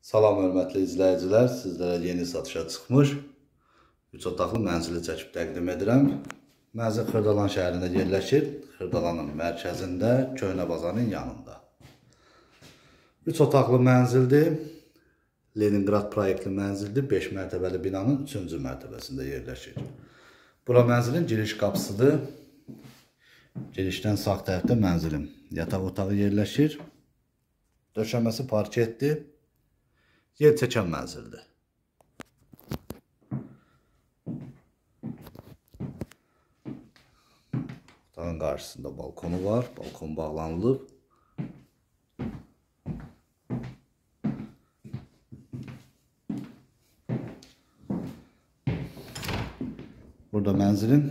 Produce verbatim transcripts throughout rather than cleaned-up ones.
Salam hörmətli izləyicilər, sizlərə yeni satışa çıxmış üç otaqlı mənzili çəkib təqdim edirəm. Mənzil Xırdalan şəhərində yerləşir, Xırdalanın mərkəzində, Köhnə bazarın yanında. üç otaqlı mənzildir, Leningrad proyektli mənzildir, beş mərtəbəli binanın üçüncü mərtəbəsində yerləşir. Bura mənzilin giriş qapısıdır. Girişdən sağ tərəfdə mənzilin yataq otağı yerləşir. Döşəməsi parketdir. Yer çəkən mənzildir. Otağın qarşısında balkonu var. Balkon bağlanılıb. Burada mənzilin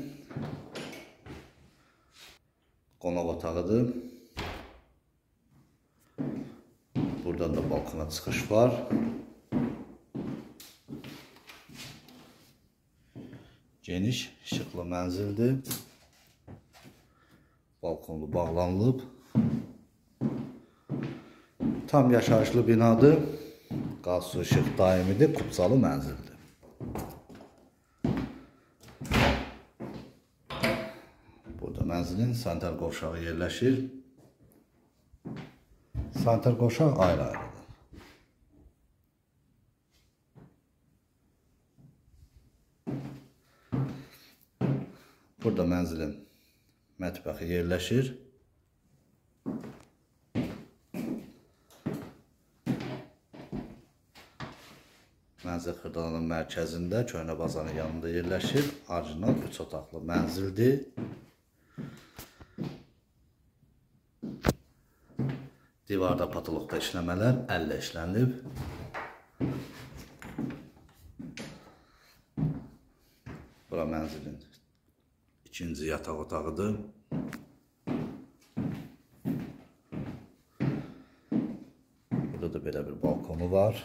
qonaq otağıdır. Buradan da balkona çıxış var. Geniş, işıqlı mənzildir. Balkonlu bağlanılıb. Tam yaşayışlı binadır. Qaz, su, işıq daimidir. Kupçalı mənzildir. Burada mənzilin sanitar qovşağı yerləşir. Sanitar qovşaq ayrı-ayrıdır. Burada mənzilin mətbəxi yerləşir. Mənzil Xırdalanın mərkəzində, Köhnə bazarın yanında yerləşir. Orijinal üç otaqlı mənzildir. Divarda patoloqda işləmələr əllə işlənib. Bura mənzilin ikinci yataq otağıdır. Burada da belə bir balkonu var.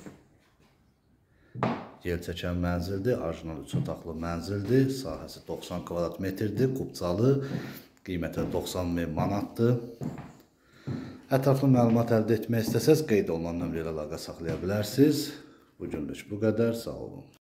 Yer çəkən mənzildir. Orijinal üç otaqlı mənzildir. Sahəsi doxsan kvadrat metrdir. Kupçalı. Qiyməti doxsan min manatdır. Ətraflı məlumat əldə etmək istəsəz qeyd olunan nömrə ilə əlaqə saxlaya bilərsiniz. Bugünlük bu qədər. Sağ olun.